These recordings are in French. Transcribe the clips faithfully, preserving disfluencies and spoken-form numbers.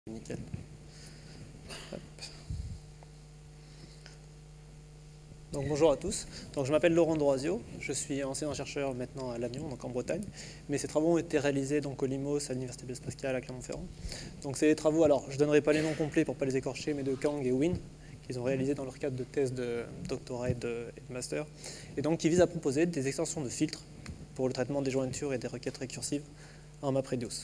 Nickel. Hop. Donc bonjour à tous, donc, je m'appelle Laurent Dorazio, je suis enseignant-chercheur maintenant à Lannion, donc en Bretagne, mais ces travaux ont été réalisés donc, au Limos, à l'Université Blaise Pascal, à Clermont-Ferrand. Donc c'est des travaux, alors je ne donnerai pas les noms complets pour ne pas les écorcher, mais de Kang et Wynne, qu'ils ont réalisés dans leur cadre de thèse de doctorat et de, et de master, et donc qui visent à proposer des extensions de filtres pour le traitement des jointures et des requêtes récursives en MapReduce.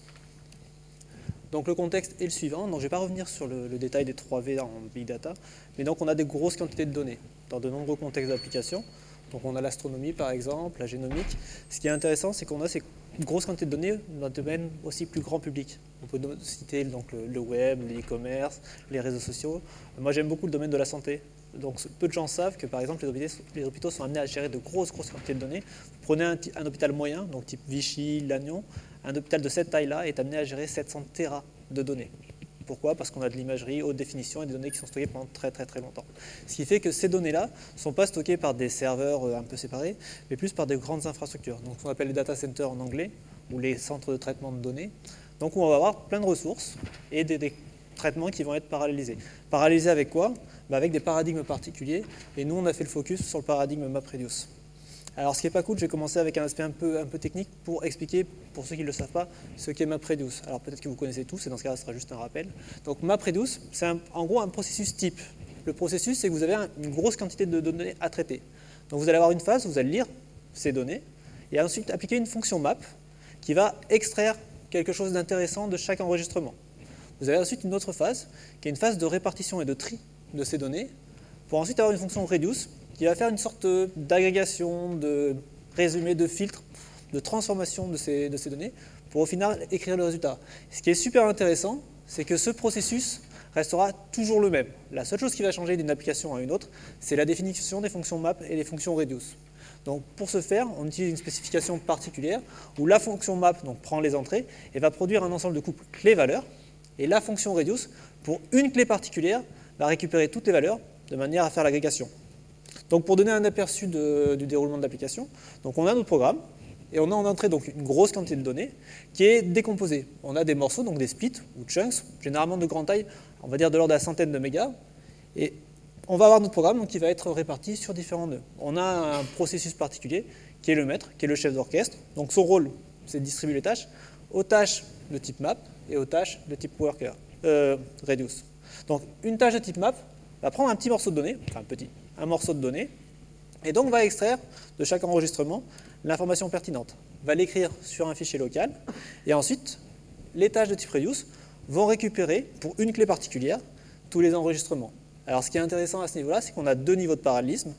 Donc le contexte est le suivant, donc je ne vais pas revenir sur le, le détail des trois V en Big Data, mais donc on a des grosses quantités de données dans de nombreux contextes d'application. Donc on a l'astronomie par exemple, la génomique. Ce qui est intéressant, c'est qu'on a ces grosses quantités de données dans un domaine aussi plus grand public. On peut citer donc, le, le web, le e-commerce, les réseaux sociaux. Moi j'aime beaucoup le domaine de la santé. Donc peu de gens savent que par exemple les hôpitaux, les hôpitaux sont amenés à gérer de grosses, grosses quantités de données. Vous prenez un, un hôpital moyen, donc type Vichy, Lannion, un hôpital de cette taille-là est amené à gérer sept cents téra de données. Pourquoi? Parce qu'on a de l'imagerie haute définition et des données qui sont stockées pendant très très très longtemps. Ce qui fait que ces données-là ne sont pas stockées par des serveurs un peu séparés, mais plus par des grandes infrastructures. Donc ce qu'on appelle les data centers en anglais, ou les centres de traitement de données. Donc on va avoir plein de ressources et des, des traitements qui vont être parallélisés. Parallélisés avec quoi? Bah avec des paradigmes particuliers, et nous on a fait le focus sur le paradigme MapReduce. Alors ce qui n'est pas cool, je vais commencer avec un aspect un peu, un peu technique pour expliquer, pour ceux qui ne le savent pas, ce qu'est MapReduce. Alors peut-être que vous connaissez tous, et dans ce cas, ce sera juste un rappel. Donc MapReduce, c'est en gros un processus type. Le processus, c'est que vous avez un, une grosse quantité de données à traiter. Donc vous allez avoir une phase où vous allez lire ces données, et ensuite appliquer une fonction map qui va extraire quelque chose d'intéressant de chaque enregistrement. Vous avez ensuite une autre phase, qui est une phase de répartition et de tri de ces données, pour ensuite avoir une fonction reduce, qui va faire une sorte d'agrégation, de résumé, de filtre, de transformation de ces, de ces données, pour au final écrire le résultat. Ce qui est super intéressant, c'est que ce processus restera toujours le même. La seule chose qui va changer d'une application à une autre, c'est la définition des fonctions map et des fonctions reduce. Donc pour ce faire, on utilise une spécification particulière, où la fonction map donc, prend les entrées, et va produire un ensemble de couples clé-valeur, et la fonction reduce, pour une clé particulière, va récupérer toutes les valeurs, de manière à faire l'agrégation. Donc pour donner un aperçu de, du déroulement de l'application, donc on a notre programme, et on a en entrée donc une grosse quantité de données qui est décomposée. On a des morceaux, donc des splits ou chunks, généralement de grande taille, on va dire de l'ordre de la centaine de mégas, et on va avoir notre programme donc, qui va être réparti sur différents nœuds. On a un processus particulier qui est le maître, qui est le chef d'orchestre, donc son rôle c'est de distribuer les tâches aux tâches de type map et aux tâches de type worker, euh, reduce. Donc une tâche de type map va prendre un petit morceau de données, enfin petit, un morceau de données, et donc va extraire de chaque enregistrement l'information pertinente, va l'écrire sur un fichier local, et ensuite, les tâches de type reduce vont récupérer, pour une clé particulière, tous les enregistrements. Alors ce qui est intéressant à ce niveau-là, c'est qu'on a deux niveaux de parallélisme,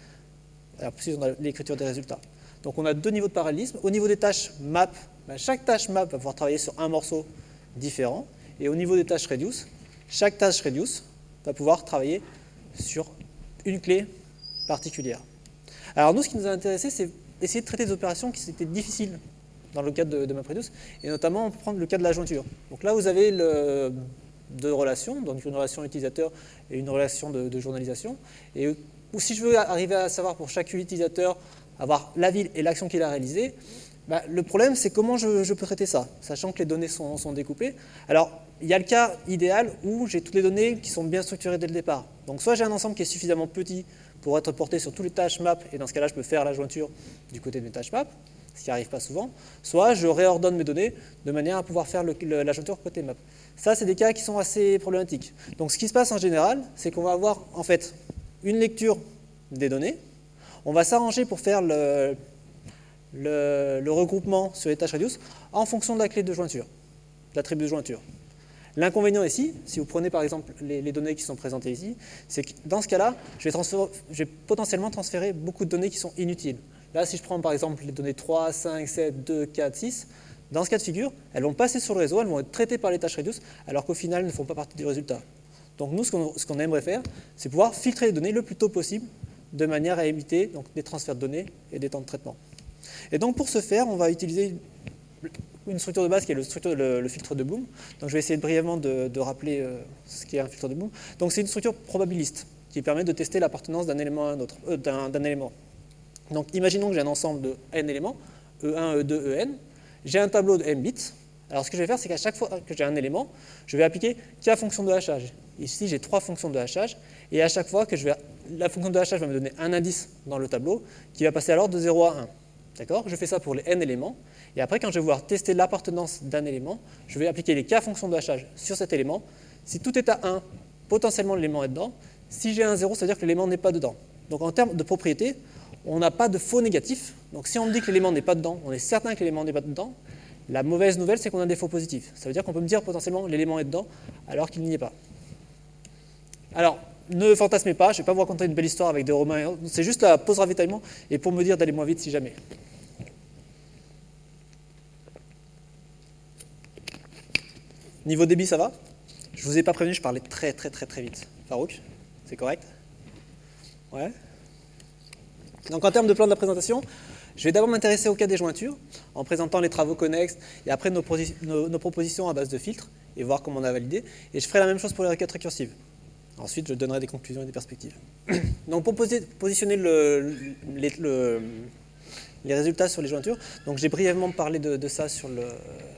alors plus on a l'écriture des résultats. Donc on a deux niveaux de parallélisme. Au niveau des tâches map, ben, chaque tâche map va pouvoir travailler sur un morceau différent, et au niveau des tâches reduce, chaque tâche reduce va pouvoir travailler sur une clé particulière. Alors nous, ce qui nous a intéressé, c'est essayer de traiter des opérations qui étaient difficiles dans le cadre de, de MapReduce, et notamment on peut prendre le cas de la jointure. Donc là, vous avez le, deux relations, donc une relation utilisateur et une relation de, de journalisation. Et ou si je veux arriver à savoir pour chaque utilisateur, avoir la ville et l'action qu'il a réalisée, bah, le problème, c'est comment je, je peux traiter ça, sachant que les données sont, sont découpées. Alors, il y a le cas idéal où j'ai toutes les données qui sont bien structurées dès le départ. Donc, soit j'ai un ensemble qui est suffisamment petit pour être porté sur toutes les tâches map, et dans ce cas-là, je peux faire la jointure du côté de mes tâches map, ce qui n'arrive pas souvent. Soit je réordonne mes données de manière à pouvoir faire le, le, la jointure côté map. Ça, c'est des cas qui sont assez problématiques. Donc, ce qui se passe en général, c'est qu'on va avoir en fait une lecture des données. On va s'arranger pour faire le, le, le regroupement sur les tâches reduce en fonction de la clé de jointure, de l'attribut de jointure. L'inconvénient ici, si vous prenez par exemple les, les données qui sont présentées ici, c'est que dans ce cas-là, je vais, je vais potentiellement transférer beaucoup de données qui sont inutiles. Là, si je prends par exemple les données trois, cinq, sept, deux, quatre, six, dans ce cas de figure, elles vont passer sur le réseau, elles vont être traitées par les tâches reduce, alors qu'au final, elles ne font pas partie du résultat. Donc nous, ce qu'on ce qu'on aimerait faire, c'est pouvoir filtrer les données le plus tôt possible, de manière à éviter donc, des transferts de données et des temps de traitement. Et donc pour ce faire, on va utiliser une structure de base qui est le, structure, le, le filtre de Bloom. Donc je vais essayer brièvement de, de rappeler euh, ce qu'est un filtre de Bloom. Donc c'est une structure probabiliste qui permet de tester l'appartenance d'un élément à un autre, euh, d'un, d'un élément. Donc imaginons que j'ai un ensemble de n éléments, E un, E deux, E n. J'ai un tableau de m bits Alors ce que je vais faire, c'est qu'à chaque fois que j'ai un élément, je vais appliquer K fonction de hachage. Ici, j'ai trois fonctions de hachage, et à chaque fois que je vais, la fonction de hachage va me donner un indice dans le tableau qui va passer alors de zéro à un. D'accord? Je fais ça pour les n éléments, et après, quand je vais vouloir tester l'appartenance d'un élément, je vais appliquer les K fonctions de hachage sur cet élément. Si tout est à un, potentiellement l'élément est dedans. Si j'ai un zéro, ça veut dire que l'élément n'est pas dedans. Donc en termes de propriété, on n'a pas de faux négatif. Donc si on me dit que l'élément n'est pas dedans, on est certain que l'élément n'est pas dedans. La mauvaise nouvelle, c'est qu'on a des faux positifs. Ça veut dire qu'on peut me dire potentiellement l'élément est dedans alors qu'il n'y est pas. Alors, ne fantasmez pas, je ne vais pas vous raconter une belle histoire avec des Romains. C'est juste la pause ravitaillement et pour me dire d'aller moins vite si jamais. Niveau débit, ça va? Je ne vous ai pas prévenu, je parlais très très très très vite. Farouk, c'est correct? Ouais. Donc en termes de plan de la présentation, je vais d'abord m'intéresser au cas des jointures, en présentant les travaux connexes et après nos, nos, nos propositions à base de filtres, et voir comment on a validé. Et je ferai la même chose pour les requêtes récursives. Ensuite, je donnerai des conclusions et des perspectives. Donc pour poser, positionner le, les, le, les résultats sur les jointures, donc j'ai brièvement parlé de, de ça sur, le,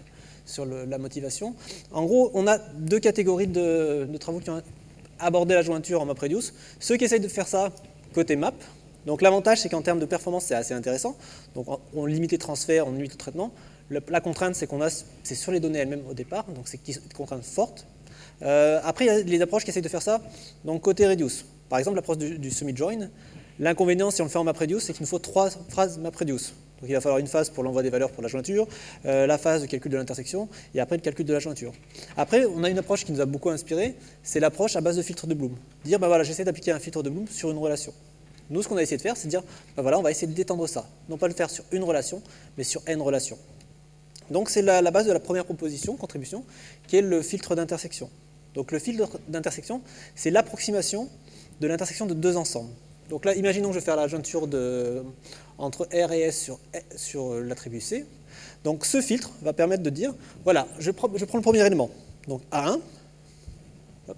sur le, la motivation. En gros, on a deux catégories de, de travaux qui ont abordé la jointure en MapReduce. Ceux qui essayent de faire ça côté map. Donc l'avantage, c'est qu'en termes de performance, c'est assez intéressant. Donc on limite les transferts, on limite le traitement. Le, la contrainte, c'est qu'on a, c'est sur les données elles-mêmes au départ, donc c'est une contrainte forte. Euh, après, il y a les approches qui essayent de faire ça. Donc côté reduce, par exemple l'approche du, du semi-join. L'inconvénient, si on le fait en MapReduce, c'est qu'il nous faut trois phases MapReduce. Donc il va falloir une phase pour l'envoi des valeurs pour la jointure, euh, la phase de calcul de l'intersection, et après le calcul de la jointure. Après, on a une approche qui nous a beaucoup inspiré, c'est l'approche à base de filtre de Bloom. Dire, ben voilà, j'essaie d'appliquer un filtre de Bloom sur une relation. Nous, ce qu'on a essayé de faire, c'est de dire, ben voilà, on va essayer d'étendre ça. Non pas le faire sur une relation, mais sur n relations. Donc c'est la, la base de la première proposition, contribution, qui est le filtre d'intersection. Donc le filtre d'intersection, c'est l'approximation de l'intersection de deux ensembles. Donc là, imaginons que je vais faire la jointure de, entre R et S sur, sur l'attribut C. Donc ce filtre va permettre de dire, voilà, je prends, je prends le premier élément, donc A un. Hop.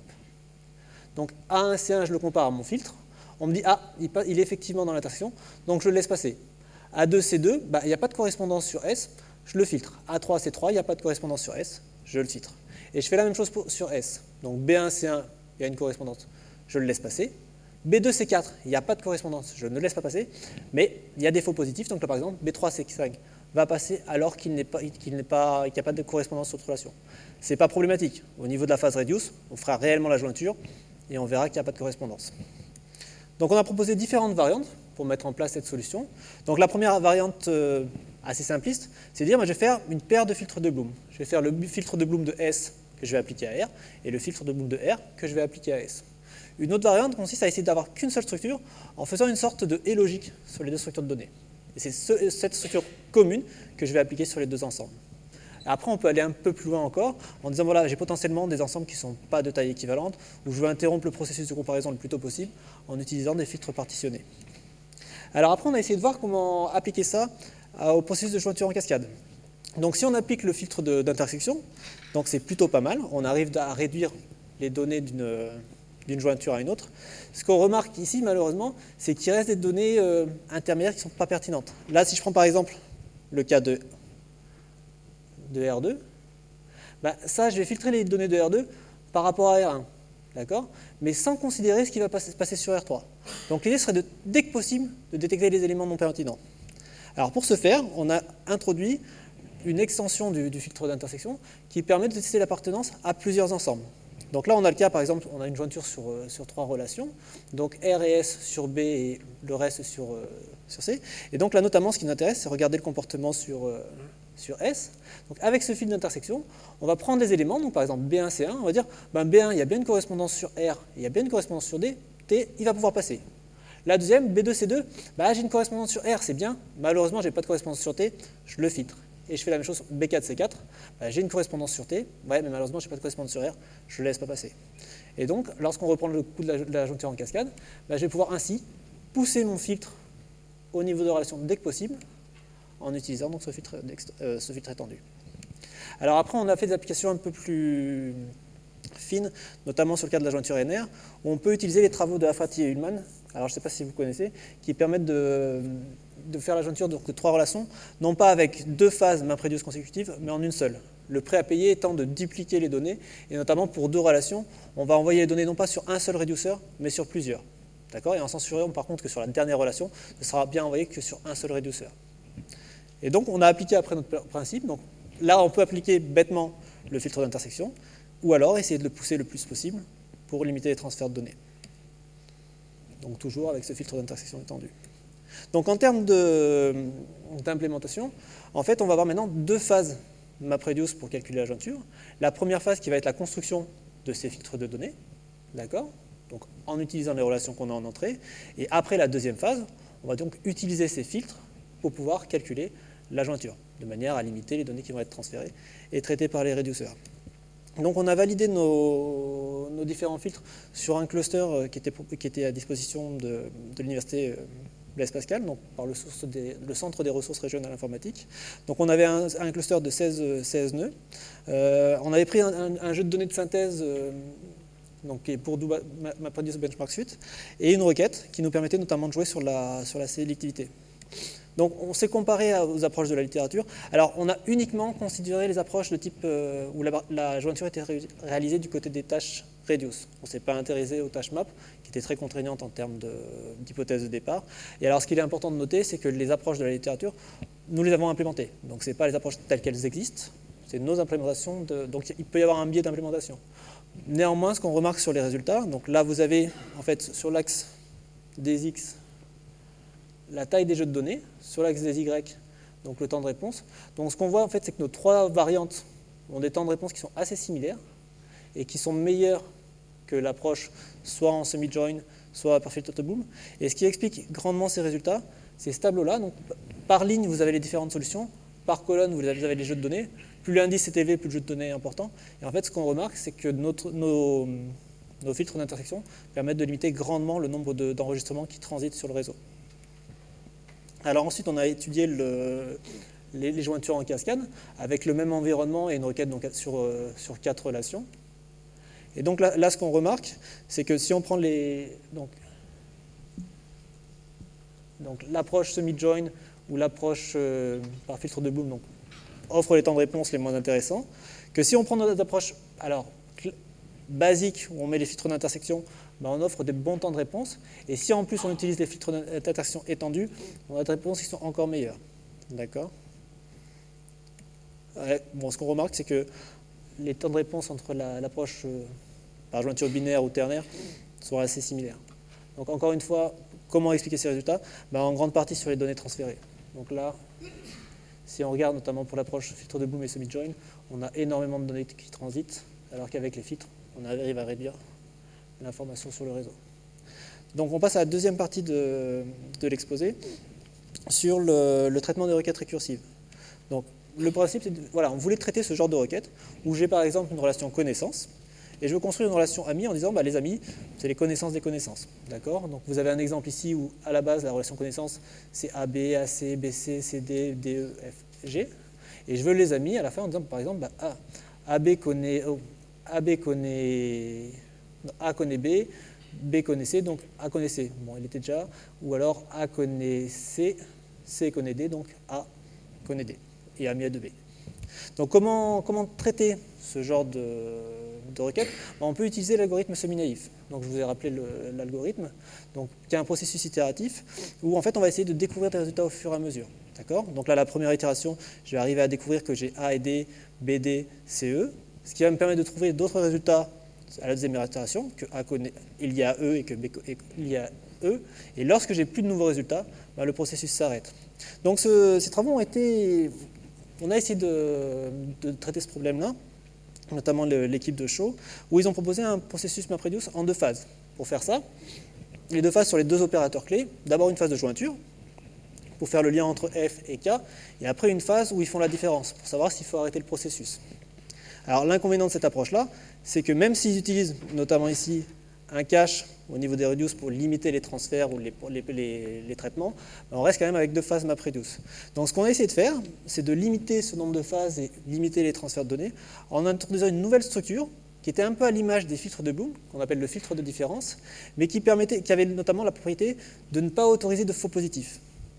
Donc A un, C un, je le compare à mon filtre. On me dit, ah, il, il est effectivement dans l'intersection, donc je le laisse passer. A deux, C deux, bah, il n'y a pas de correspondance sur S, je le filtre. A trois, C trois, il n'y a pas de correspondance sur S, je le filtre. Et je fais la même chose pour, sur S. Donc B un, C un, il y a une correspondance, je le laisse passer. B deux, C quatre, il n'y a pas de correspondance, je ne le laisse pas passer, mais il y a des faux positifs, donc là par exemple, B trois, C cinq va passer alors qu'il n'y qu'il a pas de correspondance sur cette relation. Ce n'est pas problématique. Au niveau de la phase reduce, on fera réellement la jointure et on verra qu'il n'y a pas de correspondance. Donc on a proposé différentes variantes pour mettre en place cette solution. Donc la première variante euh, assez simpliste, c'est de dire, moi, je vais faire une paire de filtres de Bloom. Je vais faire le filtre de Bloom de S que je vais appliquer à R et le filtre de Bloom de R que je vais appliquer à S. Une autre variante consiste à essayer d'avoir qu'une seule structure en faisant une sorte de et logique sur les deux structures de données. Et c'est ce, cette structure commune que je vais appliquer sur les deux ensembles. Après, on peut aller un peu plus loin encore en disant, voilà, j'ai potentiellement des ensembles qui ne sont pas de taille équivalente, où je veux interrompre le processus de comparaison le plus tôt possible en utilisant des filtres partitionnés. Alors après, on a essayé de voir comment appliquer ça au processus de jointure en cascade. Donc si on applique le filtre d'intersection, donc c'est plutôt pas mal, on arrive à réduire les données d'une d'une jointure à une autre. Ce qu'on remarque ici, malheureusement, c'est qu'il reste des données euh, intermédiaires qui ne sont pas pertinentes. Là, si je prends par exemple le cas de de R deux, bah, ça, je vais filtrer les données de R deux par rapport à R un, d'accord? Mais sans considérer ce qui va passer, passer sur R trois. Donc l'idée serait, de, dès que possible, de détecter les éléments non pertinents. Alors pour ce faire, on a introduit une extension du, du filtre d'intersection qui permet de tester l'appartenance à plusieurs ensembles. Donc là, on a le cas, par exemple, on a une jointure sur, euh, sur trois relations, donc R et S sur B et le reste sur, euh, sur C. Et donc là, notamment, ce qui nous intéresse, c'est regarder le comportement sur... Euh, sur S. Donc avec ce fil d'intersection, on va prendre des éléments, donc par exemple B un, C un, on va dire ben B un, il y a bien une correspondance sur R, il y a bien une correspondance sur D, T, il va pouvoir passer. La deuxième, B deux, C deux, ben, j'ai une correspondance sur R, c'est bien, malheureusement, je n'ai pas de correspondance sur T, je le filtre. Et je fais la même chose sur B quatre, C quatre, ben, j'ai une correspondance sur T, ouais, mais malheureusement, je n'ai pas de correspondance sur R, je ne le laisse pas passer. Et donc, lorsqu'on reprend le coup de la, de la jointure en cascade, ben, je vais pouvoir ainsi pousser mon filtre au niveau de relation dès que possible, en utilisant donc ce filtre, euh, ce filtre étendu. Alors après, on a fait des applications un peu plus fines, notamment sur le cas de la jointure N R, où on peut utiliser les travaux de Hafati et Ullmann, alors je ne sais pas si vous connaissez, qui permettent de, de faire la jointure de, de trois relations, non pas avec deux phases MapReduce consécutives, mais en une seule. Le prêt à payer étant de dupliquer les données, et notamment pour deux relations, on va envoyer les données non pas sur un seul reducer, mais sur plusieurs. D'accord? Et en s'assurant par contre que sur la dernière relation, ce sera bien envoyé que sur un seul reducer. Et donc on a appliqué après notre principe. Donc là, on peut appliquer bêtement le filtre d'intersection, ou alors essayer de le pousser le plus possible pour limiter les transferts de données. Donc toujours avec ce filtre d'intersection étendu. Donc en termes d'implémentation, en fait, on va avoir maintenant deux phases MapReduce pour calculer la jointure. La première phase qui va être la construction de ces filtres de données, d'accord? Donc en utilisant les relations qu'on a en entrée. Et après la deuxième phase, on va donc utiliser ces filtres pour pouvoir calculer la jointure, de manière à limiter les données qui vont être transférées et traitées par les reducers. Donc on a validé nos, nos différents filtres sur un cluster qui était, qui était à disposition de, de l'université Blaise Pascal, donc par le, source des, le Centre des ressources régionales informatiques. Donc on avait un, un cluster de seize, seize nœuds. Euh, on avait pris un, un, un jeu de données de synthèse euh, donc, qui est pour MapReduce Benchmark Suite, et une requête qui nous permettait notamment de jouer sur la, sur la sélectivité. Donc on s'est comparé aux approches de la littérature. Alors on a uniquement considéré les approches de type euh, où la, la jointure était ré, réalisée du côté des tâches reduce. On ne s'est pas intéressé aux tâches map, qui étaient très contraignantes en termes d'hypothèse de, de départ. Et alors ce qu'il est important de noter, c'est que les approches de la littérature, nous les avons implémentées. Donc ce n'est pas les approches telles qu'elles existent, c'est nos implémentations. De, donc il peut y avoir un biais d'implémentation. Néanmoins, ce qu'on remarque sur les résultats, donc là vous avez en fait sur l'axe des X, la taille des jeux de données, sur l'axe des Y, donc le temps de réponse. Donc ce qu'on voit en fait, c'est que nos trois variantes ont des temps de réponse qui sont assez similaires et qui sont meilleurs que l'approche soit en semi-join, soit par filter to boom. Et ce qui explique grandement ces résultats, c'est ce tableau-là. Donc par ligne, vous avez les différentes solutions. Par colonne, vous avez les jeux de données. Plus l'indice est élevé, plus le jeu de données est important. Et en fait, ce qu'on remarque, c'est que notre, nos, nos filtres d'intersection permettent de limiter grandement le nombre d'enregistrements qui transitent sur le réseau. Alors ensuite, on a étudié le, les, les jointures en cascade avec le même environnement et une requête donc, sur, euh, sur quatre relations. Et donc là, là ce qu'on remarque, c'est que si on prend les donc, donc l'approche semi-join ou l'approche euh, par filtre de Bloom donc, offre les temps de réponse les moins intéressants, que si on prend notre approche alors, basique où on met les filtres d'intersection, ben on offre des bons temps de réponse. Et si en plus on utilise des filtres d'intersection étendus, on a des réponses qui sont encore meilleures. D'accord? Ouais, bon, ce qu'on remarque, c'est que les temps de réponse entre l'approche la, euh, par jointure binaire ou ternaire sont assez similaires. Donc encore une fois, comment expliquer ces résultats? Ben, en grande partie sur les données transférées. Donc là, si on regarde notamment pour l'approche filtre de Bloom et semi-join, on a énormément de données qui transitent, alors qu'avec les filtres, on arrive à réduire l'information sur le réseau. Donc on passe à la deuxième partie de, de l'exposé sur le, le traitement des requêtes récursives. Donc le principe, c'est voilà, on voulait traiter ce genre de requête où j'ai par exemple une relation connaissance et je veux construire une relation ami en disant bah, les amis, c'est les connaissances des connaissances. D'accord? Donc vous avez un exemple ici où à la base la relation connaissance c'est A B, A C, B C, C D, D E, F, G et je veux les amis à la fin en disant par exemple bah, A, AB connaît, oh, AB connaît A connaît B, B connaît C, donc A connaît C. Bon, il était déjà. Ou alors A connaît C, C connaît D, donc A connaît D. Et A mis à deux B. Donc comment, comment traiter ce genre de, de requête? On peut utiliser l'algorithme semi-naïf. Donc je vous ai rappelé l'algorithme, donc qui est un processus itératif où en fait on va essayer de découvrir des résultats au fur et à mesure. D'accord? Donc là, la première itération, je vais arriver à découvrir que j'ai A et D, B D, C E, ce qui va me permettre de trouver d'autres résultats à la deuxième itération, que A connaît, il y a E et que B il y a E. Et lorsque j'ai plus de nouveaux résultats, ben, le processus s'arrête. Donc ce, ces travaux ont été... On a essayé de, de traiter ce problème-là, notamment l'équipe de Shaw, où ils ont proposé un processus MapReduce en deux phases. Pour faire ça, les deux phases sur les deux opérateurs clés. D'abord une phase de jointure, pour faire le lien entre F et K, et après une phase où ils font la différence, pour savoir s'il faut arrêter le processus. Alors l'inconvénient de cette approche-là, c'est que même s'ils utilisent, notamment ici, un cache au niveau des reduce pour limiter les transferts ou les, les, les, les traitements, on reste quand même avec deux phases MapReduce. Donc ce qu'on a essayé de faire, c'est de limiter ce nombre de phases et limiter les transferts de données en introduisant une nouvelle structure qui était un peu à l'image des filtres de Bloom, qu'on appelle le filtre de différence, mais qui, permettait, qui avait notamment la propriété de ne pas autoriser de faux positifs.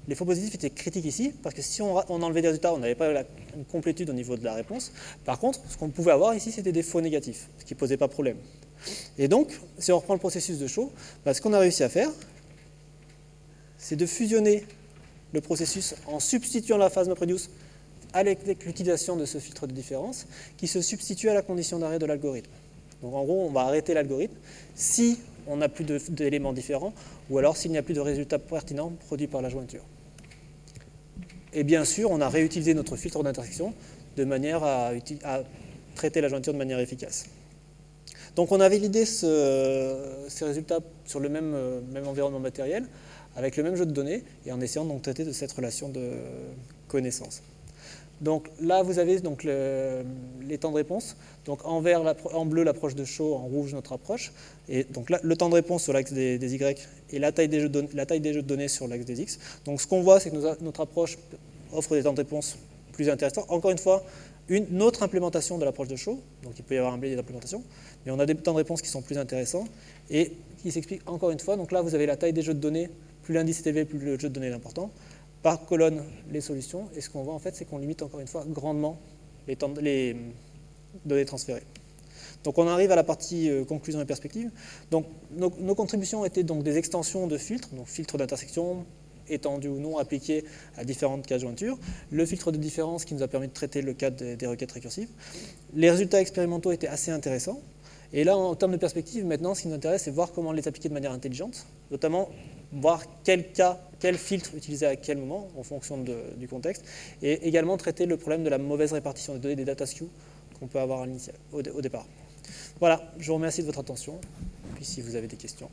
les faux positifs étaient critiques ici, parce que si on, on enlevait des résultats, on n'avait pas la, une complétude au niveau de la réponse. Par contre, ce qu'on pouvait avoir ici, c'était des faux négatifs, ce qui ne posait pas de problème. Et donc, si on reprend le processus de Shou, bah, ce qu'on a réussi à faire, c'est de fusionner le processus en substituant la phase MapReduce avec l'utilisation de ce filtre de différence, qui se substitue à la condition d'arrêt de l'algorithme. Donc en gros, on va arrêter l'algorithme si on n'a plus d'éléments différents, ou alors s'il n'y a plus de résultats pertinents produits par la jointure. Et bien sûr, on a réutilisé notre filtre d'intersection de manière à, à traiter la jointure de manière efficace. Donc on a validé ce, ces résultats sur le même, même environnement matériel, avec le même jeu de données, et en essayant donc de traiter de cette relation de connaissance. Donc là, vous avez donc le, les temps de réponse. Donc en, vert, la, en bleu, l'approche de Shou, en rouge, notre approche. Et donc là, le temps de réponse sur l'axe des, des Y et la taille des, jeux de, la taille des jeux de données sur l'axe des X. Donc ce qu'on voit, c'est que nos, notre approche offre des temps de réponse plus intéressants. Encore une fois, une autre implémentation de l'approche de Shou. Donc il peut y avoir un biais d'implémentation. Mais on a des temps de réponse qui sont plus intéressants et qui s'expliquent encore une fois. Donc là, vous avez la taille des jeux de données. Plus l'indice est élevé, plus le jeu de données est important. Par colonne, les solutions. Et ce qu'on voit, en fait, c'est qu'on limite encore une fois grandement les, temps de, les données transférées. Donc on arrive à la partie euh, conclusion et perspective. Donc nos, nos contributions étaient donc des extensions de filtres, donc filtres d'intersection, étendus ou non, appliqués à différentes cas de jointure. Le filtre de différence qui nous a permis de traiter le cas des, des requêtes récursives. Les résultats expérimentaux étaient assez intéressants. Et là, en termes de perspective, maintenant, ce qui nous intéresse, c'est voir comment les appliquer de manière intelligente, notamment voir quel cas, quel filtre utiliser à quel moment, en fonction de, du contexte, et également traiter le problème de la mauvaise répartition des données des data queues qu'on peut avoir au, au départ. Voilà, je vous remercie de votre attention, puis si vous avez des questions.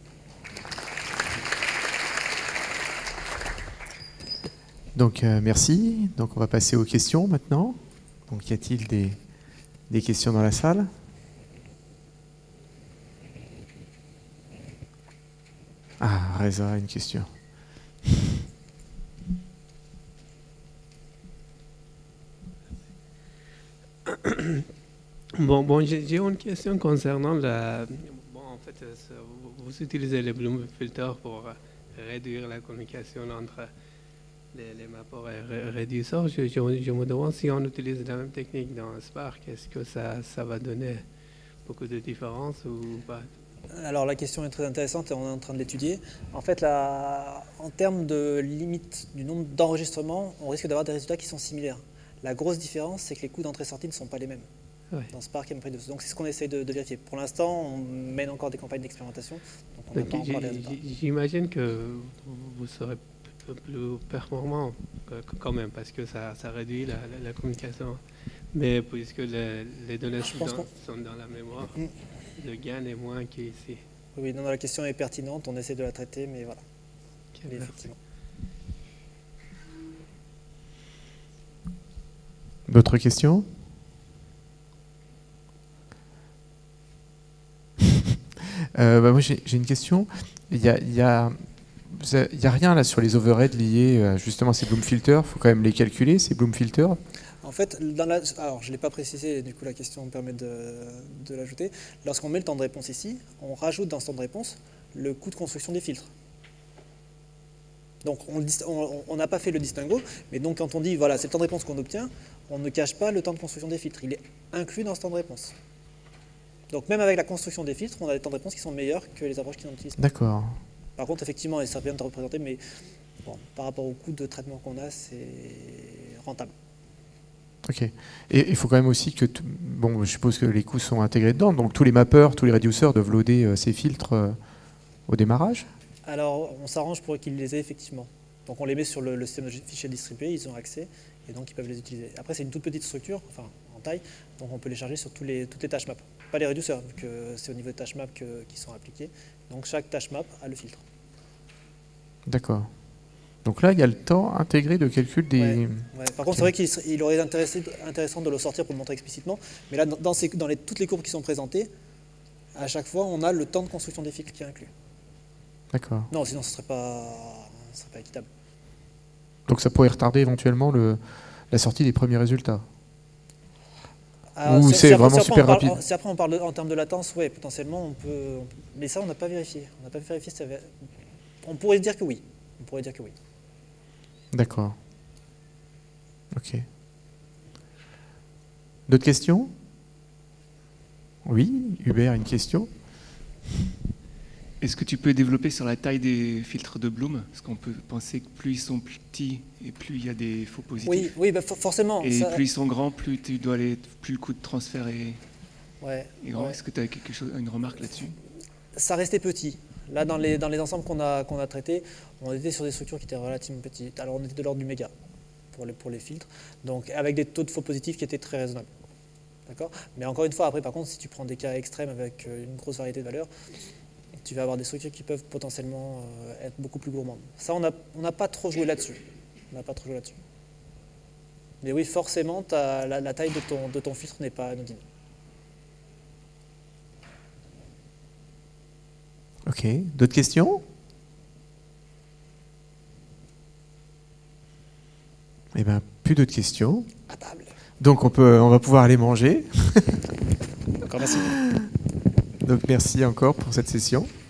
Donc, euh, merci. Donc, on va passer aux questions maintenant. Donc, y a-t-il des, des questions dans la salle ? Ah, Reza a une question. Bon, bon j'ai une question concernant la... Bon, en fait, vous, vous utilisez les Bloom filters pour réduire la communication entre les, les mappeurs et réducteurs. Je, je, je me demande si on utilise la même technique dans Spark, est-ce que ça, ça va donner beaucoup de différence ou pas? Alors la question est très intéressante et on est en train de l'étudier. En fait, la, en termes de limite du nombre d'enregistrements, on risque d'avoir des résultats qui sont similaires. La grosse différence, c'est que les coûts d'entrée-sortie ne sont pas les mêmes. Ouais. Dans Spark et MapReduce. Donc c'est ce qu'on essaie de, de vérifier. Pour l'instant, on mène encore des campagnes d'expérimentation. J'imagine que vous serez plus performant quand même, parce que ça, ça réduit la, la, la communication. Mais puisque les, les données sont dans, sont dans la mémoire, mmh. le gain est moins qu'ici. Oui, non, la question est pertinente, on essaie de la traiter, mais voilà. Okay, effectivement. D'autres questions? euh, bah moi j'ai une question. Il y a, il y a, il y a rien là sur les overheads liés euh, justement à ces Bloom filters. Il faut quand même les calculer, ces Bloom filters. En fait, dans la, alors je ne l'ai pas précisé, et du coup la question me permet de, de l'ajouter. Lorsqu'on met le temps de réponse ici, on rajoute dans ce temps de réponse le coût de construction des filtres. Donc on n'a pas fait le distinguo, mais donc quand on dit voilà c'est le temps de réponse qu'on obtient, on ne cache pas le temps de construction des filtres. Il est inclus dans ce temps de réponse. Donc même avec la construction des filtres, on a des temps de réponse qui sont meilleurs que les approches qui n'en utilisent pas. D'accord. Par contre, effectivement, et ça vient de représenter, mais bon, par rapport au coût de traitement qu'on a, c'est rentable. Ok. Et il faut quand même aussi que, bon, je suppose que les coûts sont intégrés dedans, donc tous les mappeurs, tous les réduceurs doivent loader euh, ces filtres euh, au démarrage? Alors, on s'arrange pour qu'ils les aient effectivement. Donc on les met sur le, le système de fichiers distribués, ils ont accès, et donc ils peuvent les utiliser. Après, c'est une toute petite structure, enfin en taille, donc on peut les charger sur tous les, toutes les tâches map. Pas les réduceurs, vu que c'est au niveau des tâches map que, qui sont appliquées. Donc chaque tâche map a le filtre. D'accord. Donc là, il y a le temps intégré de calcul des... Ouais, ouais. Par contre, okay. C'est vrai qu'il aurait été intéressant de le sortir pour le montrer explicitement, mais là, dans, ces, dans les, toutes les courbes qui sont présentées, à chaque fois, on a le temps de construction des filtres qui est inclus. D'accord. Non, sinon ce ne serait pas, ce serait pas équitable. Donc ça pourrait retarder éventuellement le, la sortie des premiers résultats. Alors, ou si, c'est si vraiment si super parle, rapide. Si après on parle de, en termes de latence, oui, potentiellement on peut, on peut... Mais ça, on n'a pas vérifié. On n'a pas vérifié si ça avait... On pourrait dire que oui. On pourrait dire que oui. D'accord. Ok. D'autres questions? Oui, Hubert, une question? Est-ce que tu peux développer sur la taille des filtres de Bloom? Parce qu'on peut penser que plus ils sont petits et plus il y a des faux positifs. Oui, oui bah for forcément. Et ça... plus ils sont grands, plus tu dois aller, plus le coût de transfert est, ouais, est grand. Ouais. Est-ce que tu as quelque chose, une remarque là-dessus? Ça restait petit. Là, dans les, dans les ensembles qu'on a, qu'on a traités, on était sur des structures qui étaient relativement petites. Alors, on était de l'ordre du méga pour les, pour les filtres, donc avec des taux de faux positifs qui étaient très raisonnables. D'accord? Mais encore une fois, après, par contre, si tu prends des cas extrêmes avec une grosse variété de valeurs, tu vas avoir des structures qui peuvent potentiellement euh, être beaucoup plus gourmandes. Ça, on n'a on n'a pas trop joué là-dessus. On n'a pas trop joué là-dessus. Mais oui, forcément, la, la taille de ton, de ton filtre n'est pas anodine. Ok. D'autres questions? Eh bien, plus d'autres questions. À table. Donc, on, peut, on va pouvoir aller manger. Encore merci. Donc, merci encore pour cette session.